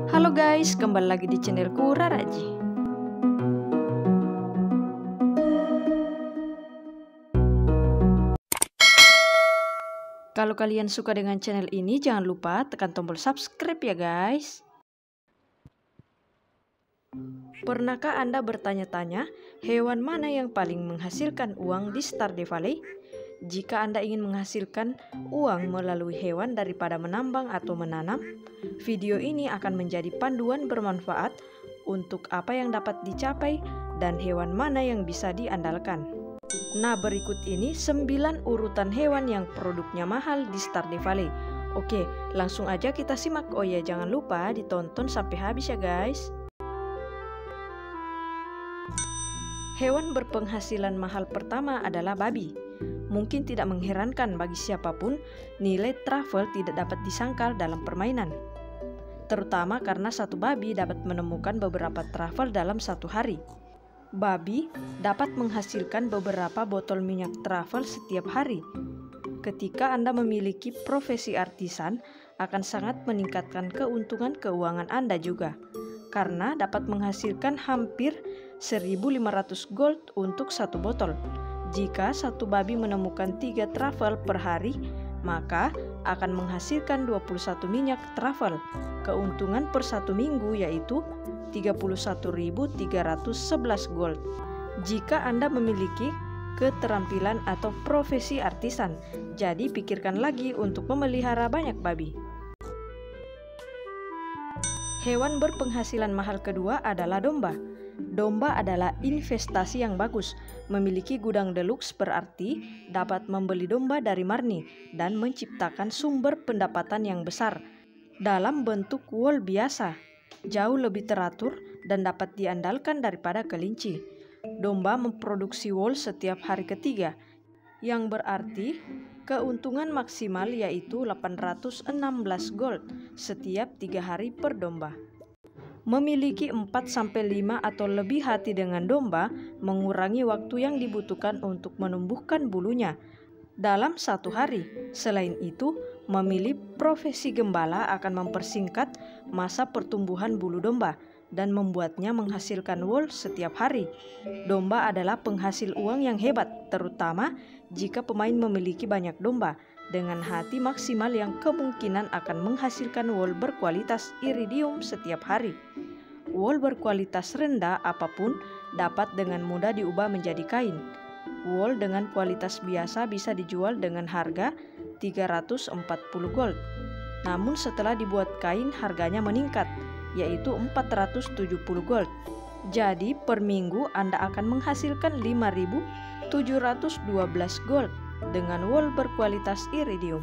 Halo guys, kembali lagi di channelku Raraji. Kalau kalian suka dengan channel ini, jangan lupa tekan tombol subscribe ya guys. Pernahkah Anda bertanya-tanya, hewan mana yang paling menghasilkan uang di Stardew Valley? Jika Anda ingin menghasilkan uang melalui hewan daripada menambang atau menanam, video ini akan menjadi panduan bermanfaat untuk apa yang dapat dicapai dan hewan mana yang bisa diandalkan. Nah, berikut ini 9 urutan hewan yang produknya mahal di Stardew Valley. Oke, langsung aja kita simak. Oh ya, jangan lupa ditonton sampai habis ya guys. Hewan berpenghasilan mahal pertama adalah babi. Mungkin tidak mengherankan bagi siapapun, nilai travel tidak dapat disangkal dalam permainan. Terutama karena satu babi dapat menemukan beberapa travel dalam satu hari. Babi dapat menghasilkan beberapa botol minyak travel setiap hari. Ketika Anda memiliki profesi artisan, akan sangat meningkatkan keuntungan keuangan Anda juga. Karena dapat menghasilkan hampir 1.500 gold untuk satu botol. Jika satu babi menemukan 3 travel per hari, maka akan menghasilkan 21 minyak travel. Keuntungan per satu minggu yaitu 31.311 gold. Jika Anda memiliki keterampilan atau profesi artisan, jadi pikirkan lagi untuk memelihara banyak babi. Hewan berpenghasilan mahal kedua adalah domba. Domba adalah investasi yang bagus. Memiliki gudang deluxe berarti dapat membeli domba dari marni dan menciptakan sumber pendapatan yang besar dalam bentuk wool biasa. Jauh lebih teratur dan dapat diandalkan daripada kelinci. Domba memproduksi wool setiap hari ketiga, yang berarti keuntungan maksimal yaitu 816 gold setiap 3 hari per domba. Memiliki 4-5 atau lebih hati dengan domba mengurangi waktu yang dibutuhkan untuk menumbuhkan bulunya dalam satu hari. Selain itu, memilih profesi gembala akan mempersingkat masa pertumbuhan bulu domba dan membuatnya menghasilkan wool setiap hari. Domba adalah penghasil uang yang hebat, terutama jika pemain memiliki banyak domba dengan hati maksimal yang kemungkinan akan menghasilkan wool berkualitas iridium setiap hari. Wool berkualitas rendah apapun dapat dengan mudah diubah menjadi kain. Wool dengan kualitas biasa bisa dijual dengan harga 340 gold. Namun setelah dibuat kain harganya meningkat, yaitu 470 gold. Jadi per minggu Anda akan menghasilkan 5.712 gold dengan wool berkualitas iridium.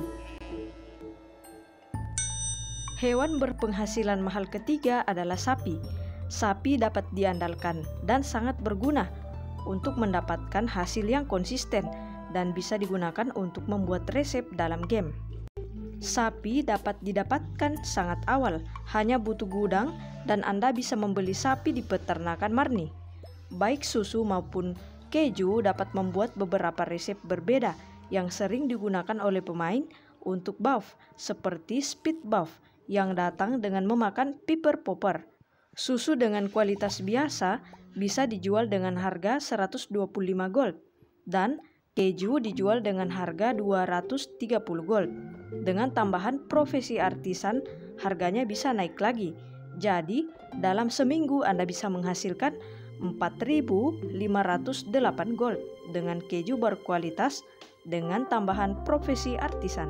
Hewan berpenghasilan mahal ketiga adalah sapi. Sapi dapat diandalkan dan sangat berguna untuk mendapatkan hasil yang konsisten dan bisa digunakan untuk membuat resep dalam game. Sapi dapat didapatkan sangat awal, hanya butuh gudang dan Anda bisa membeli sapi di peternakan marni. Baik susu maupun keju dapat membuat beberapa resep berbeda yang sering digunakan oleh pemain untuk buff, seperti speed buff yang datang dengan memakan pepper popper. Susu dengan kualitas biasa bisa dijual dengan harga 125 gold dan keju dijual dengan harga 230 gold. Dengan tambahan profesi artisan, harganya bisa naik lagi. Jadi, dalam seminggu Anda bisa menghasilkan 4.508 gold dengan keju berkualitas dengan tambahan profesi artisan.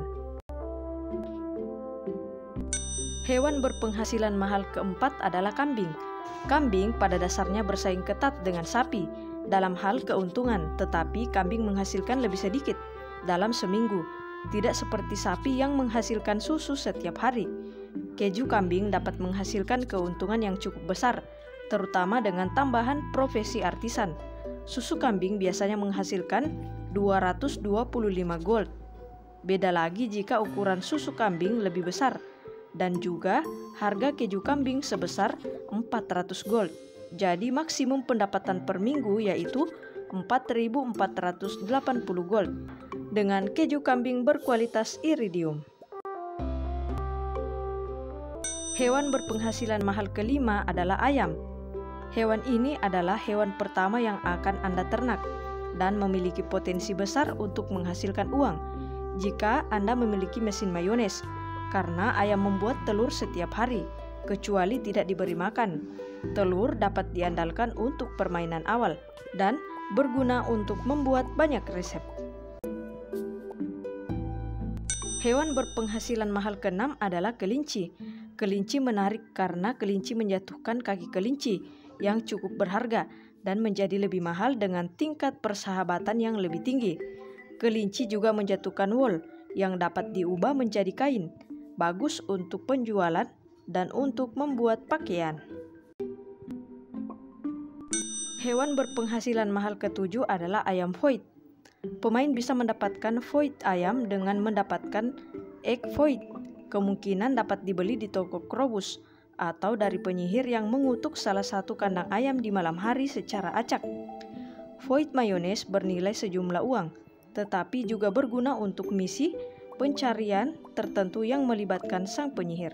Hewan berpenghasilan mahal keempat adalah kambing. Kambing pada dasarnya bersaing ketat dengan sapi dalam hal keuntungan, tetapi kambing menghasilkan lebih sedikit dalam seminggu. Tidak seperti sapi yang menghasilkan susu setiap hari. Keju kambing dapat menghasilkan keuntungan yang cukup besar, terutama dengan tambahan profesi artisan. Susu kambing biasanya menghasilkan 225 gold. Beda lagi jika ukuran susu kambing lebih besar. Dan juga harga keju kambing sebesar 400 gold. Jadi maksimum pendapatan per minggu yaitu 4.480 gold dengan keju kambing berkualitas iridium. Hewan berpenghasilan mahal kelima adalah ayam. Hewan ini adalah hewan pertama yang akan Anda ternak dan memiliki potensi besar untuk menghasilkan uang jika Anda memiliki mesin mayones, karena ayam membuat telur setiap hari, kecuali tidak diberi makan. Telur dapat diandalkan untuk permainan awal dan berguna untuk membuat banyak resep. Hewan berpenghasilan mahal keenam adalah kelinci. Kelinci menarik karena kelinci menjatuhkan kaki kelinci yang cukup berharga dan menjadi lebih mahal dengan tingkat persahabatan yang lebih tinggi. Kelinci juga menjatuhkan wol yang dapat diubah menjadi kain, bagus untuk penjualan dan untuk membuat pakaian. Hewan berpenghasilan mahal ketujuh adalah ayam void. Pemain bisa mendapatkan void ayam dengan mendapatkan egg void. Kemungkinan dapat dibeli di toko Krobus atau dari penyihir yang mengutuk salah satu kandang ayam di malam hari secara acak. Void mayones bernilai sejumlah uang, tetapi juga berguna untuk misi pencarian tertentu yang melibatkan sang penyihir.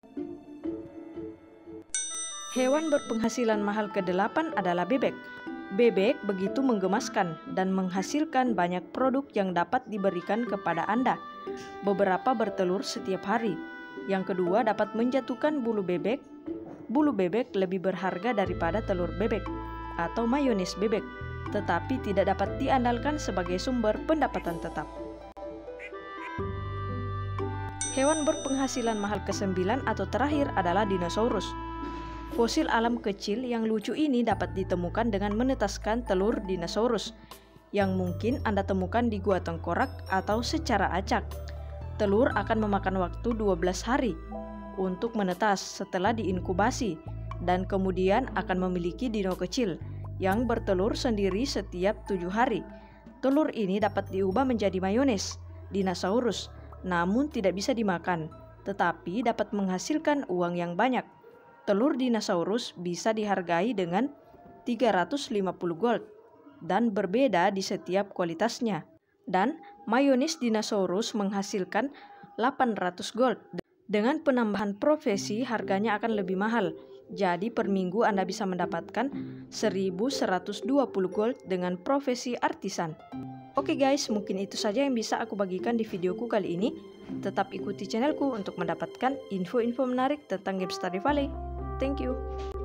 Hewan berpenghasilan mahal ke-8 adalah bebek. Bebek begitu menggemaskan dan menghasilkan banyak produk yang dapat diberikan kepada Anda. Beberapa bertelur setiap hari. Yang kedua dapat menjatuhkan bulu bebek. Bulu bebek lebih berharga daripada telur bebek atau mayones bebek, tetapi tidak dapat diandalkan sebagai sumber pendapatan tetap. Hewan berpenghasilan mahal ke-9 atau terakhir adalah dinosaurus. Fosil alam kecil yang lucu ini dapat ditemukan dengan menetaskan telur dinosaurus yang mungkin Anda temukan di gua tengkorak atau secara acak. Telur akan memakan waktu 12 hari untuk menetas setelah diinkubasi dan kemudian akan memiliki dino kecil yang bertelur sendiri setiap 7 hari. Telur ini dapat diubah menjadi mayones dinosaurus, namun tidak bisa dimakan, tetapi dapat menghasilkan uang yang banyak. Telur dinosaurus bisa dihargai dengan 350 gold dan berbeda di setiap kualitasnya. Dan mayones dinosaurus menghasilkan 800 gold. Dengan penambahan profesi harganya akan lebih mahal. Jadi per minggu Anda bisa mendapatkan 1120 gold dengan profesi artisan. Oke guys, mungkin itu saja yang bisa aku bagikan di videoku kali ini. Tetap ikuti channelku untuk mendapatkan info-info menarik tentang game Stardew Valley. Thank you.